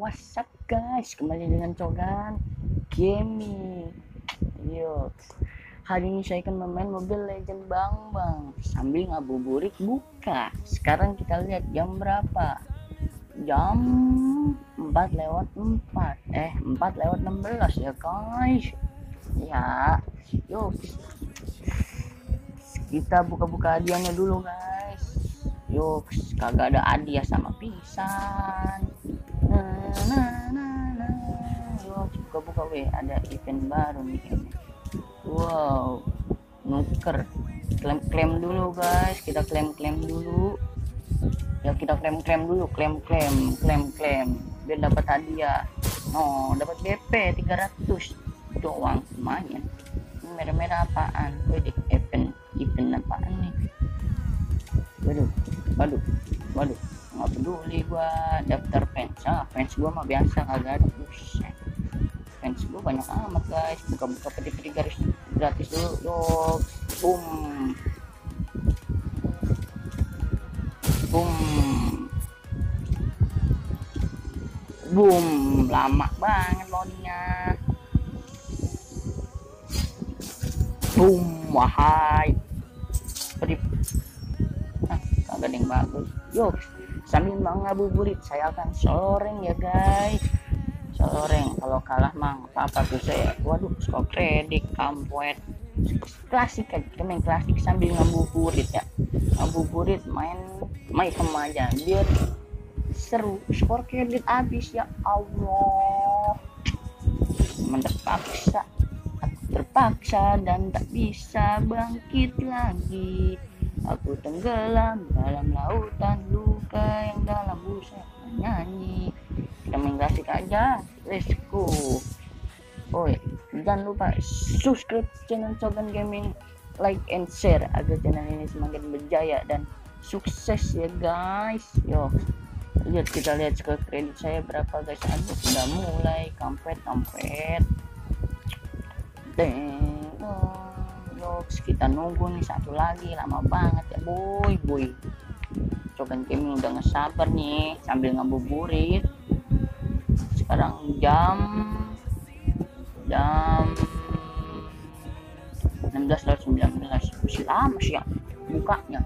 What's up guys, kembali dengan Cogan Gaming. Yuk, hari ini saya akan bermain Mobile Legend bang sambil ngabuburit buka. Sekarang kita lihat jam berapa. Jam 4:04 4:16 ya guys. Ya, yuk kita buka-buka hadiahnya dulu guys. Yuk, kagak ada hadiah sama pingsan. Yuk buka-buka weh, ada event baru nih kayaknya. Wow, nuker. Klaim dulu guys, kita klaim dulu. Ya kita klaim dulu, klaim biar dapat hadiah. Oh, dapat BP 300 doang, lumayan. Ini merah-merah apaan? Wih, event apaan nih? Waduh, nggak peduli gua daftar fans gua mah biasa kagak ada. Buset, fans gua banyak amat guys. Buka peti garis gratis dulu. Yuk, boom, lama banget loadingnya. Wahai pedip, kagak ada yang bagus. Yuk, sambil ngabuburit saya akan soloreng ya guys. Soloreng, kalau kalah mah apa tuh saya. Waduh, skor kredit kampret. Klasik aja, kita main klasik sambil ngabuburit ya. Ngabuburit main aja biar seru. Skor kredit habis ya Allah. Terpaksa dan tak bisa bangkit lagi. Aku tenggelam dalam lautan luka yang dalam busa menyanyi. Kita main klasik aja, let's go. Oh ya, jangan lupa subscribe channel Cogan Gaming, like and share agar channel ini semakin berjaya dan sukses ya guys. Yo, kita lihat skor kredit saya berapa guys. Aduh, udah mulai kampret. Kita nunggu nih satu lagi, lama banget ya boy. Cogan Gaming udah ngesabar nih sambil ngabuburit. Sekarang jam 16:19 masih lama sih ya bukanya.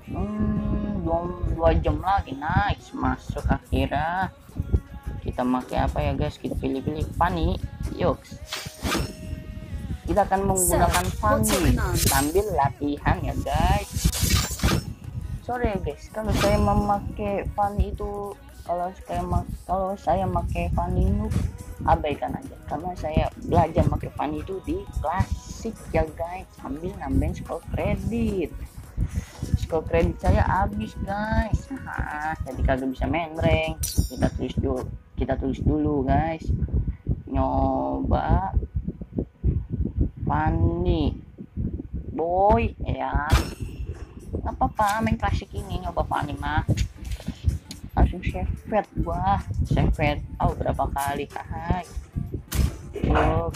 2 jam lagi. Nice, masuk akhirnya. Kita pakai apa ya guys, kita pilih Fanny. Yuk, kita akan menggunakan Fanny sambil latihan ya guys. Sorry ya guys, kalau saya memakai Fanny itu, kalau saya pakai Fanny itu abaikan aja, karena saya belajar pakai Fanny itu di klasik ya guys, sambil nambahin skor kredit. Skor kredit saya habis guys. Jadi kagak bisa main rank. Kita tulis dulu guys. Nyoba Fanny boy ya, nggak apa-apa main klasik ini. Nyoba Fanny mah langsung save berapa kali kahai. Yuk,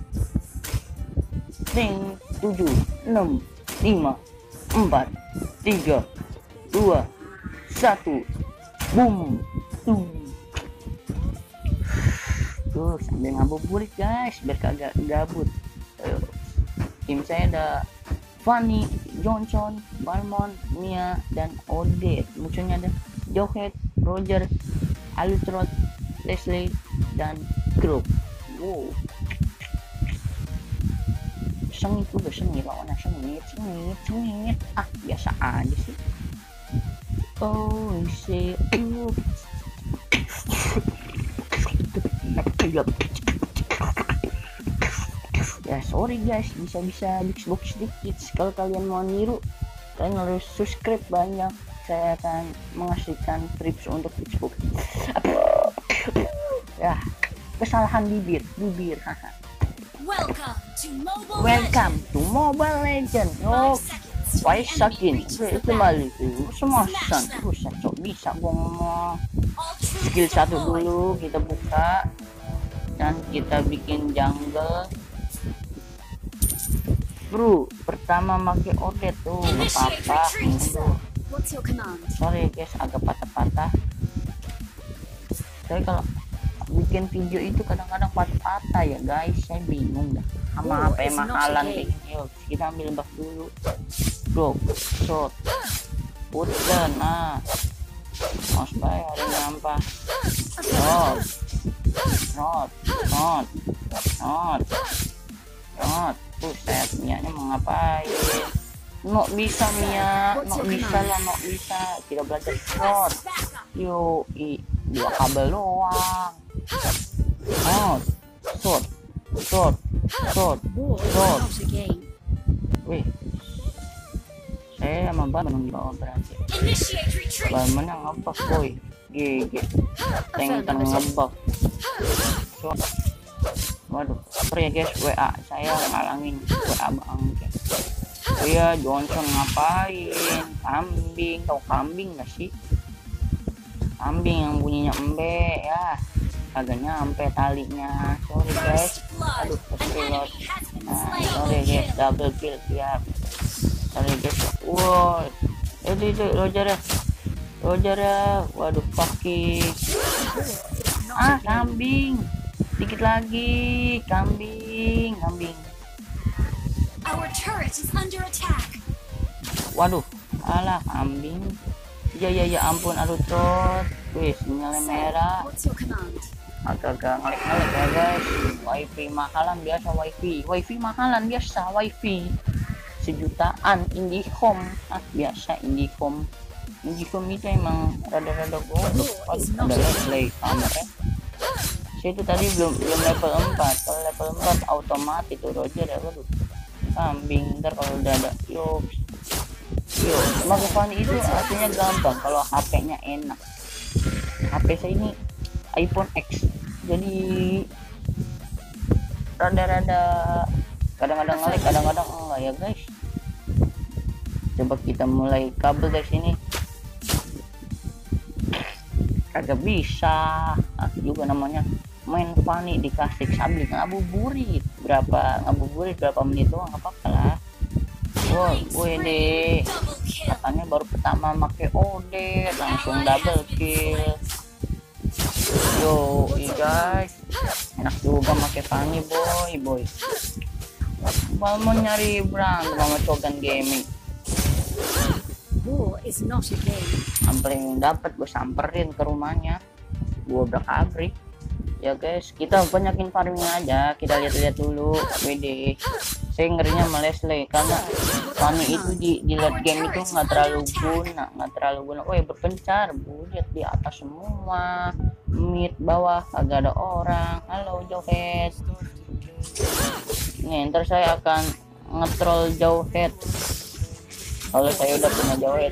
7 6 5 4 3 2 1 boom. Tuh sambil ngabuburit guys biar kagak gabut. Tim saya ada Fanny, Johnson, Balmond, Mia, dan Odette. Musuhnya ada Johet, Roger, Altrot, Leslie, dan Group. Wow, sengit lawannya, sengit. Biasa aja sih. Oh shit. Ya sorry guys, bisa Xbox dikit. Kalau kalian mau niru, kalian harus subscribe banyak. Saya akan mengasihkan tips untuk Xbox. Ya, kesalahan bibir. Welcome to Mobile Legend. Oh, 5 seconds. Kembali semosan. Sok bisa gua ngomong. Skill 1 dulu kita buka dan kita bikin jungle. Bro, pertama pakai Odette tuh, nggak apa-apa. Sorry guys, agak patah-patah. Saya kalau bikin video itu kadang-kadang patah-patah ya guys, saya bingung dah sama apa yang mahalan kayak gini. Yuk kita ambil buff dulu, drop shot putar. Nah mouse bay ada nyampah, not puset. Mianya mau ngapain? Nok bisa Mia, nok bisa lah, nok bisa. Kita belajar shot. Yuk, dua kabel doang. Shot. Wih, saya sama Barman berarti. Barman yang ngebuff boy, GG. Tank ngebuff. Shot. Waduh, sorry ya guys, WA saya ngalangin WA bang. Oh iya, Johnson ngapain? Kambing, tau kambing gak sih? Kambing yang bunyinya embe ya, kagak nyampe talinya. Sorry guys, aduh keselot. Nah, sorry guys, double kill siap. Sorry guys, wow, itu Roger ya, waduh paki. Kambing, dikit lagi, kambing. Our turret is under attack. Waduh, alah kambing. Ya ampun, aduh trot. Wih, sinyalnya merah. Agak-agak ngelik ya guys. Wifi mahalan biasa, wifi mahalan biasa, wifi sejutaan Indihome. Biasa Indihome itu emang rada-rada goblok. Ada delay kamera. Saya itu tadi belum level 4. Kalau level 4 otomatis itu Roger ya. Waduh, kambing. Ntar kalau udah ada yuk sebagai Fanny itu artinya gampang kalau HP-nya enak. HP saya ini iPhone X, jadi rada-rada kadang-kadang ngelag, kadang-kadang enggak ya guys. Coba kita mulai kabel dari sini. Kagak bisa juga namanya main Fanny dikasih sablik ngabuburit berapa menit doang, nggak apa-apa lah. Woi deh, katanya baru pertama pakai OD langsung double kill. Yo guys, enak juga pakai Fanny boy. Mau nyari berantem sama Cogan Gaming. Sampai dapat gue samperin ke rumahnya, gue berkabrik. Ya guys, kita banyakin farming aja, kita lihat-lihat dulu WD. Saya ngerinya melesle karena Fanny itu di late game itu nggak terlalu guna. Woi berpencar, bujet di atas semua, mid bawah agak ada orang. Halo Jauhead, nih ntar saya akan ngetrol Jauhead kalau saya udah punya Jauhead.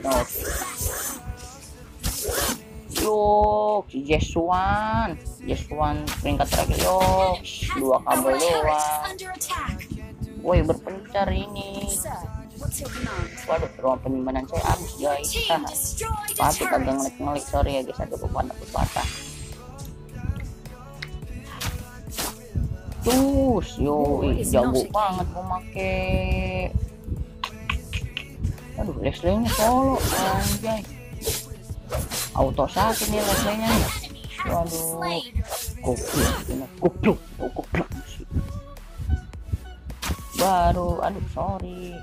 Yuk, Jeswan peringkat terakhir. Yuk, 2 kabel doang. Woi berpencar ini. Waduh, ruang penyimpanan saya habis guys. Tapi kagak ngelik, sorry ya guys, ada pepatah. Terus, jago banget mau make. Aduh, Leslie-nya solo anjay. Auto sakit nih Leslie-nya nih. Waduh, goblok. Baru, aduh sorry.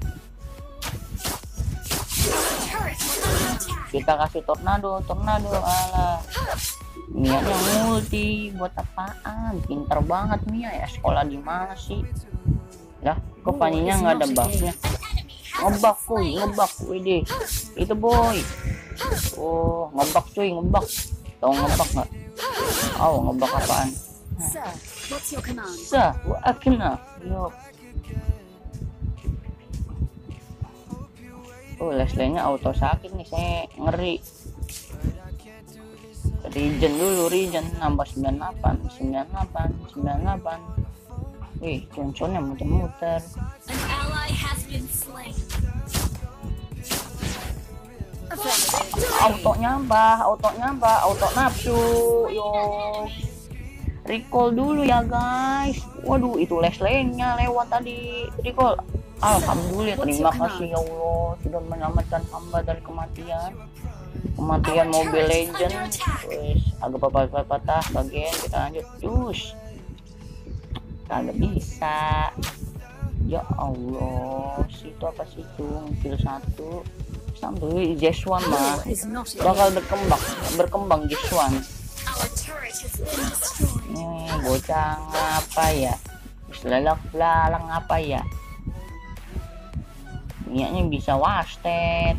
Kita kasih tornado alah. Mia yang multi buat apaan? Pinter banget Mia ya, sekolah di mana sih? Lah, kok Fanny-nya nggak ada buff-nya? Ngebak WD. Itu boy. Oh, ngebak cuy. Tahu ngebak nggak? Oh, ngebak apaan? Akna. Yo. Oh, Leslie-nya auto sakit nih, saya ngeri. Regen nambah 98. Wih, Johnsonnya muter-muter. Auto nyambah, auto nafsu. Yo, recall dulu ya guys. Waduh, itu Leslie-nya lewat tadi. Recall. Alhamdulillah, terima kasih ya Allah sudah menyelamatkan hamba dari kematian. kematian Mobile Legend. Wis agak patah bagian, kita lanjut. Jus kagak bisa. Ya Allah, situ apa situ kill 1 sampai Jeswan mah Is not bakal berkembang Jeswan. Our turret has been destroyed. Nih bocah apa ya, belalang apa ya, niatnya bisa wasted.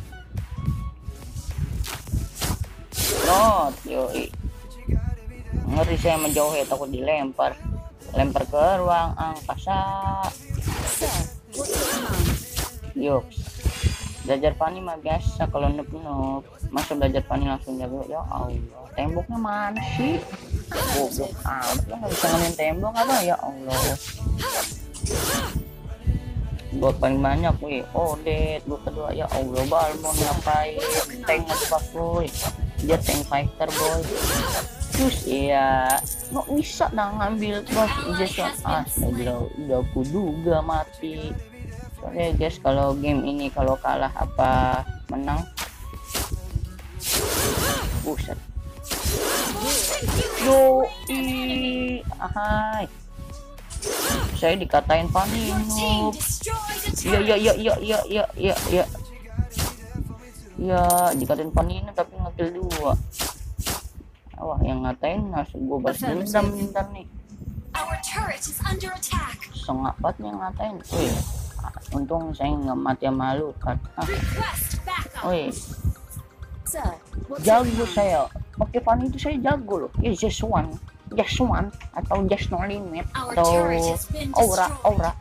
Not yoi, ngeri saya menjauh ya, takut lempar ke ruang angkasa. Sir, what's your command? Yuk, belajar pani mah biasa kalau noob masa belajar pani langsung jago. Ya Allah, temboknya mana sih? Goblok amat, lo nggak bisa ngelain tembok apa? Ya Allah, buat paling banyak wih. Odet gua kedua. Ya Allah, Balmon ngapain tank apa boy, dia tank fighter boy. Terus iya nggak bisa dah ngambil buff Jason. Udah aku juga mati. Soalnya guys, kalau game ini kalau kalah apa menang, buset. Yo ahai, saya dikatain panik Your team noob. destroyed a Ya turret. dikatain panik tapi ngekill 2. Wah, yang ngatain langsung gue balas dendam bentar nih. Our turret is under attack. Sengapatnya ngatain. Wih, untung saya nggak mati sama lu kan. Request backup. Wih, Sir, what's your jago command? saya. Pakai Fanny itu saya jago loh. Ya just one atau just no limit Our atau turret has been aura. destroyed.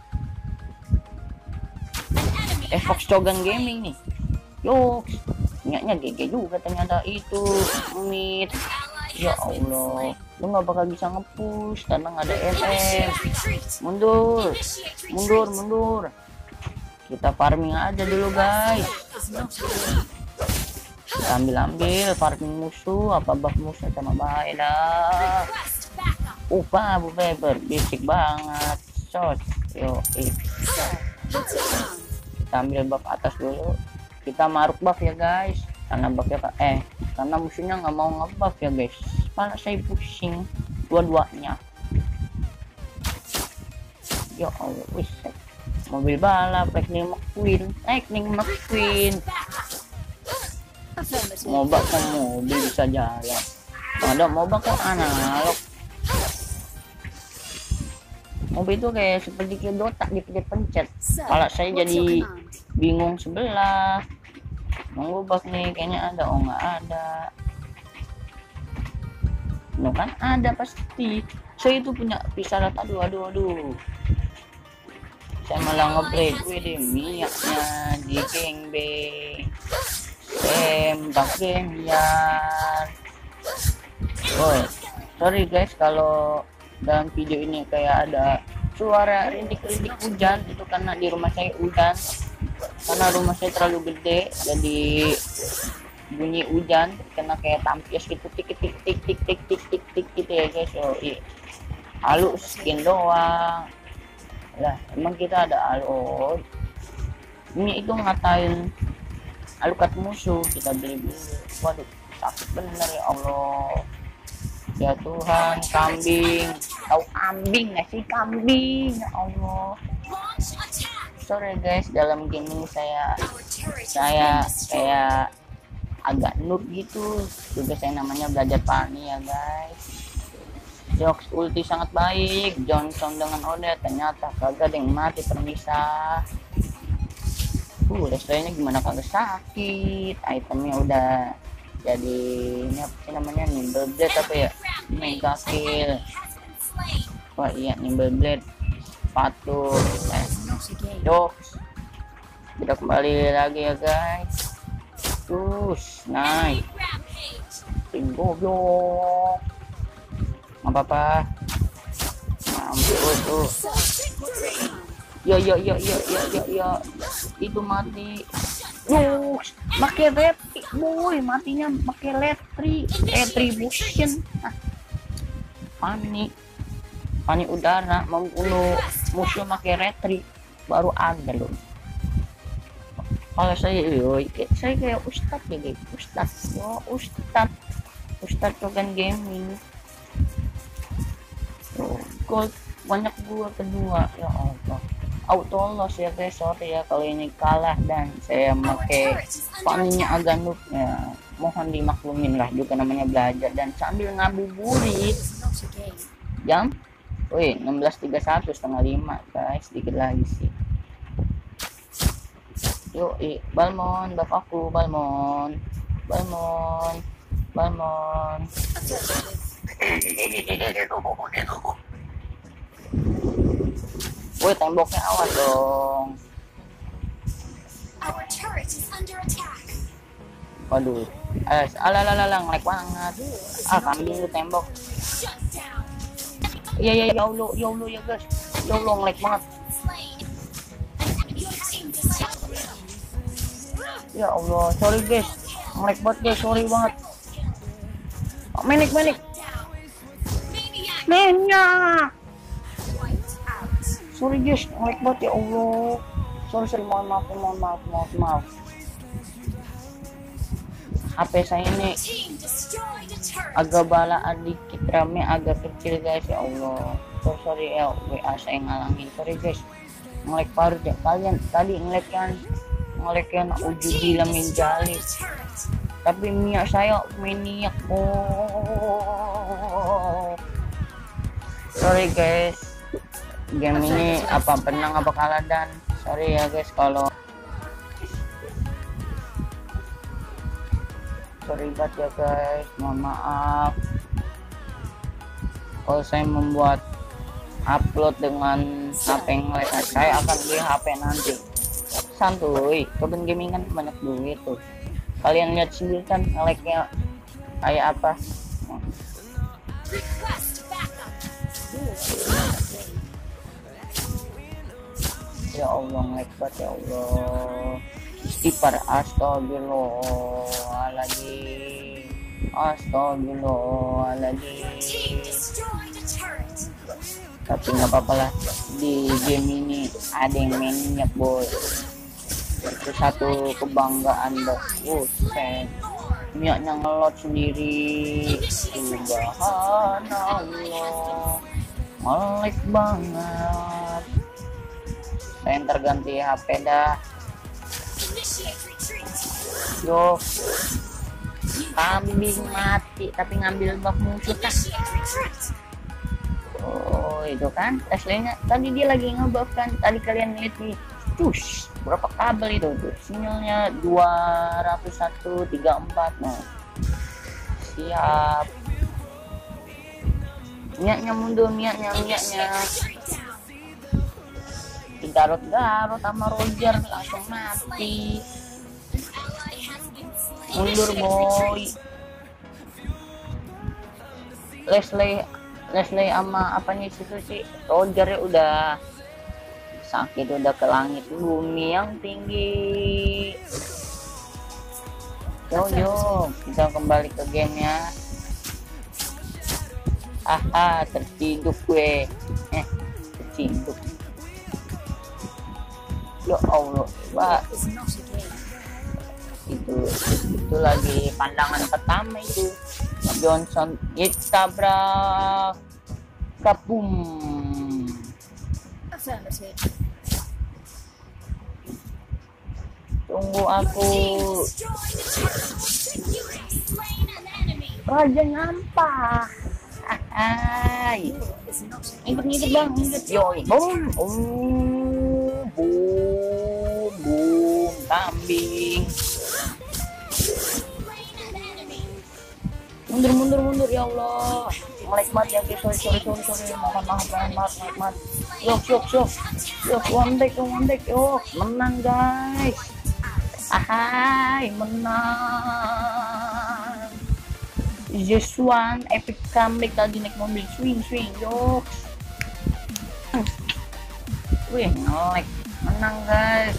An enemy Fox has Cogan been Gaming nih. Yo, niatnya GG juga ternyata itu mid. ally Ya has been Allah, slain. lu nggak bakal bisa nge-push karena nggak ada MM. Initiate retreat. Mundur, Initiate retreat. mundur. Kita farming aja dulu guys. Is not available. Kita ambil farming musuh, apa buff musuh sama baik dah. Request backup. Bu Feber, basic banget. Shot, yo, Sir, what's your command? kita ambil buff atas dulu. Kita maruk buff ya guys, karena buffnya karena musuhnya nggak mau ngebuff ya guys. Malah saya pusing dua-duanya. Ya Allah, wis. Mobil balap, Lightning McQueen. Backup. Affirmative. Moba kok mobil bisa jalan, ada moba kok analog. Mobil itu kayak seperti kayak Dota, dipencet. Sir, Kalau saya what's your jadi command? bingung sebelah mengubah nih, kayaknya ada, nggak ada. No kan ada pasti. Saya itu punya pisalat. Aduh. Saya malah nge-break deh minyaknya di gangbang. Tembak gemian. Oh, sorry guys kalau dalam video ini kayak ada suara rintik-rintik hujan, itu karena di rumah saya hujan. Karena rumah saya terlalu gede, jadi bunyi hujan kena kayak tampias gitu, tik gitu ya guys. Oh iya, halu skin doang lah, emang kita ada halu. Ini itu ngatain alukat musuh, kita beli. Waduh, sakit bener ya Allah. Ya Tuhan, kambing. Tahu kambing nggak sih, kambing? Ya Allah. Launch attack. Sorry guys, dalam game ini saya Our turret has saya been destroyed. kayak agak noob gitu. Juga saya namanya belajar pani ya guys. Jokes ulti sangat baik. Johnson dengan Odet ternyata kagak ada yang mati terpisah. Lesley-nya gimana kagak sakit. Itemnya udah jadi ini apa sih namanya, nimble blade apa ya, mega kill. Has been slain. Wah iya, nimble blade sepatu. Not again. Jokes, kita kembali lagi ya guys. Terus naik Rampage. goblok, nggak apa-apa. Mampus tuh. Sir, what's your command? Ya itu mati. Jokes, pakai retri boy, matinya pakai retribution. Panik udara membunuh musuh pakai retri baru ada loh. Kalau saya kayak ustad ya guys, ustad, yo ustad Rogan Gaming. Tuh, gold banyak gua kedua, ya Allah. Auto loss ya guys, sorry ya kalau ini kalah dan saya pakai paninya agak noob ya. Mohon dimaklumin lah, juga namanya belajar dan sambil ngabuburit. Jam, wih 16.31 setengah 5 guys, sedikit lagi sih. Yuk, Balmon, bapakku, Balmon. Woi, temboknya awas dong. Our turret is under attack. Waduh, alah, ngelag banget. Kambing lu tembok. Shut down. Iya, ya Allah ya guys. Ya Allah, ngelag banget. Slain. Your team destroyed. Ya Allah, sorry guys. Ngelag banget guys, sorry banget. Menik. Down. Maniac Menya. wiped out. Sorry guys, ngelag banget ya Allah. Sorry, mohon maaf. HP saya ini Team destroyed a turret. agak balaan dikit, rame agak kecil guys, ya Allah. Sorry ya, WA saya ngalangin, sorry guys. Ngelag parut ya kalian tadi, ngelag yang uju gila menjali, tapi minyak saya maniak. Sorry guys, game ini apa menang apa kalah, dan sorry ya guys kalau sorry banget ya guys, mohon maaf kalau saya membuat upload dengan HP ngelag. Saya akan beli HP nanti, santuy. Rogan Gaming kan banyak duit tuh, kalian lihat sendiri kan ngelagnya kayak apa. Request backup. Ya Allah, ngelag banget ya Allah. Istighfar, astagfirullahaladzim. Team destroyed a turret. Tapi nggak apa-apa lah, di game ini ada yang maniak boy, itu satu kebanggaan dong. Buset, miaknya ngelot sendiri, subhanallah, ngelag banget. Saya ntar ganti HP dah. Initiate retreat. Yo, kambing mati tapi ngambil buff musuh kan. Initiate retreat. Oh itu kan Tesla-nya tadi dia lagi ngebuff kan, tadi kalian lihat nih, push berapa kabel itu tuh, sinyalnya 201.34. Nah siap, miaknya mundur, miaknya Retreat down. Garut sama Roger langsung mati. An ally has been slain. Mundur boy. Leslie sama apanya situ sih, Roger ya udah sakit, udah ke langit bumi yang tinggi. Yo, kita kembali ke gamenya. Terciduk gue. Terciduk. Ya Allah, Pak. Is not a game. Itu lagi pandangan pertama itu. Johnson tabrak kapum. Affirmative. Tunggu aku, Destroy the turret. You have slain an enemy. raja nyampah. Is not a Ngikut bang, ngikut. Yo, boom, boom, kambing. slain an enemy. Mundur, ya Allah. Ngelag banget ya guys, sorry. Mohon maaf. Yok, one deck, yuk. Menang guys. Menang. Just one epic comeback, tadi naik mobil swing, yuk. Wih, ngelag. Menang guys,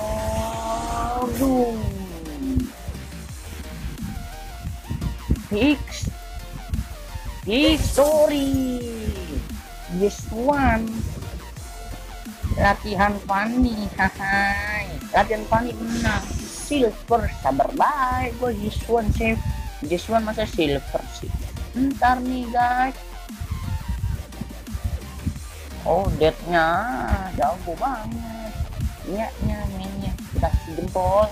yo. History. Just one. Latihan funny, latihan panik menang silver. Sabar baik gue Jiswan save. Jiswan masa silver sih. Ntar nih guys. Oh deadnya jago banget. Nya mainnya kasih jempol.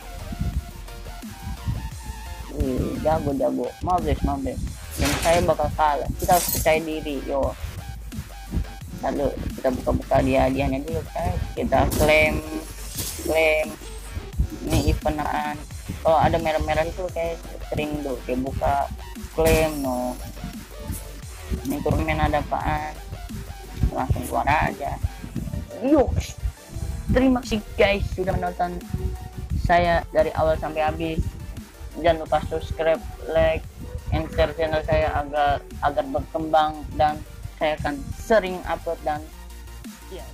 Jago. Mabes. Dan saya bakal kalah. Kita harus percaya diri. Yo. Lalu kita buka hadiahnya dulu guys. Kita klaim. Ini event apaan? Kalau ada merah-merah itu kayak sering tuh kayak buka klaim no. Ini turnamen ada apaan? Langsung keluar aja. Yuk. Terima kasih guys sudah menonton saya dari awal sampai habis. Jangan lupa subscribe, like, and share channel saya agar berkembang, dan saya akan sering upload dan ya.